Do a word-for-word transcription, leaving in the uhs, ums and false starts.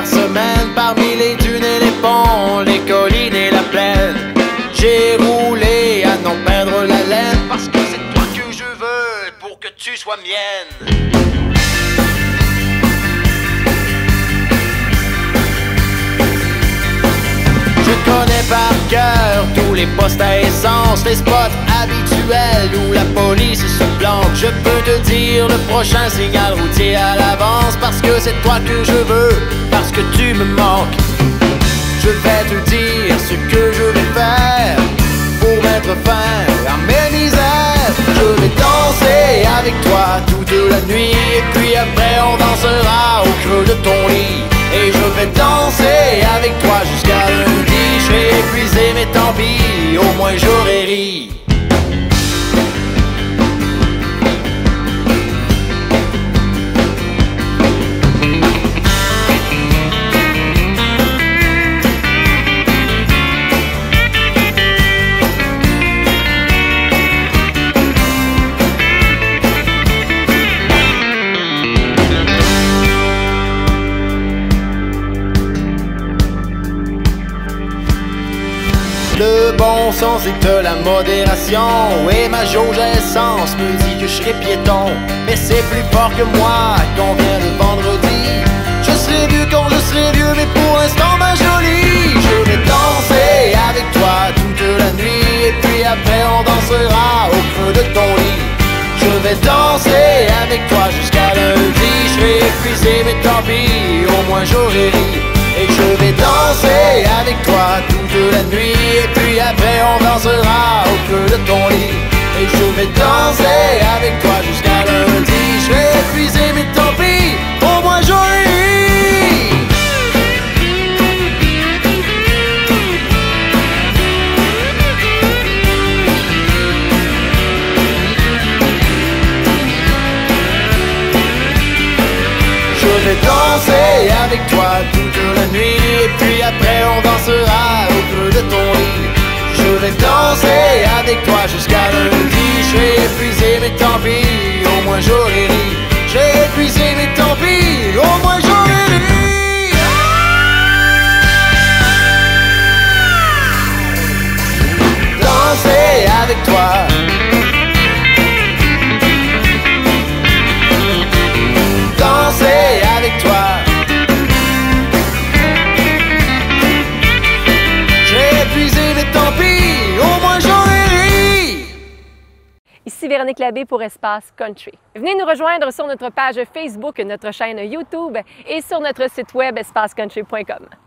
par semaine, parmi les dunes et les ponts, les collines et la plaine. J'ai roulé à n'en perdre la laine, parce que c'est toi que je veux pour que tu sois mienne. Je connais par cœur tous les postes à essence, les spots habituels où la police se planque. Je peux te dire le prochain signal routier à l'avance, parce que c'est toi que je veux, parce que tu me manques. Je vais te dire ce que je vais faire pour mettre fin à mes misères. Je vais danser avec toi toute la nuit, et puis après on dansera au creux de ton lit. Et je vais danser avec toi jusqu'à lundi. Je vais épuiser mais tant pis, au moins j'aurai ri. Le bon sens et de la modération, et ma jauge à essence me dit que je serai piéton. Mais c'est plus fort que moi qu'on vient le vendredi. Je serai vieux quand je serai vieux, mais pour l'instant ma jolie. Je vais danser avec toi toute la nuit, et puis après on dansera au creux de ton lit. Je vais danser avec toi jusqu'à lundi. Je vais épuiser mais tant pis, au moins j'aurai ri. Et je vais danser avec toi toute la nuit, et puis après on dansera au creux de ton lit. Et je vais danser avec toi jusqu'à lundi. Je vais épuiser mais tant pis, au moins j'aurai ri. Je vais danser avec toi toute la nuit, et puis après on dansera au creux de ton lit. Je vais danser avec toi jusqu'à lundi. Je vais épuiser mais tant pis, au moins j'aurai ri. J'ai épuisé mais tant pis, au moins j'aurai ri. Danser avec toi, danser avec toi. J'ai épuisé mais tant pis, au moins j'aurai ri. Ici Véronique Labbé pour Espace Country. Venez nous rejoindre sur notre page Facebook, notre chaîne YouTube et sur notre site web espace country point com.